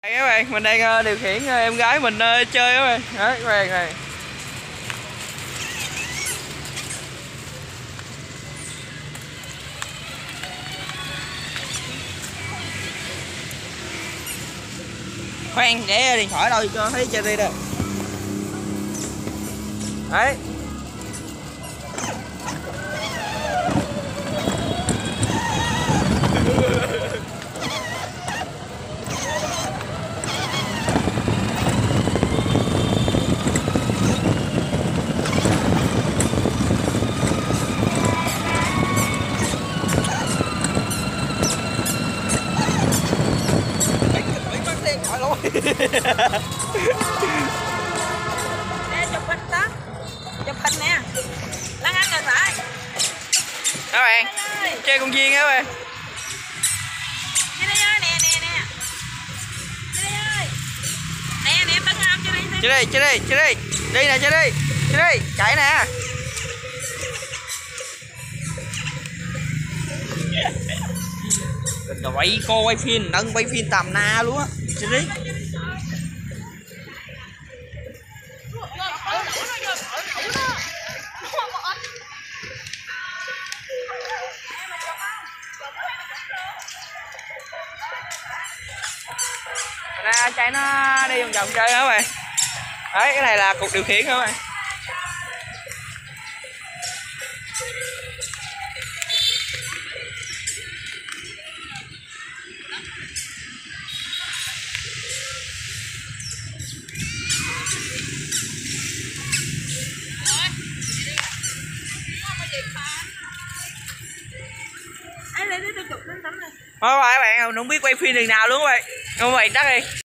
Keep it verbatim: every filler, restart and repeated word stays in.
Đây các bạn, mình đang uh, điều khiển uh, em gái mình uh, chơi các bạn. Đấy, các bạn này. Khoan, để điện thoại đâu cho thấy chơi đi đây. Đấy. Nè chụp hình đó, chụp hình nè, Lan Anh ngừng lại. Các bạn, chơi công viên các bạn. Chơi đây ơi, nè nè nè, chơi đây ơi, nè nè Tân Hồng chơi đi. Chơi đi, chơi đi, chơi đi, đi nè, chơi đi, chơi đi, chạy nè. Rồi quay cô quay phim, nâng quay phim tầm na luôn á, chơi đi. Ra chạy nó đi vòng vòng chơi đó các bạn. Đấy, cái này là cục điều khiển các bạn. Ai lấy tôi chụp lên tấm này. Thôi các bạn, không biết quay phim đường nào luôn các bạn. Không vậy chắc đi.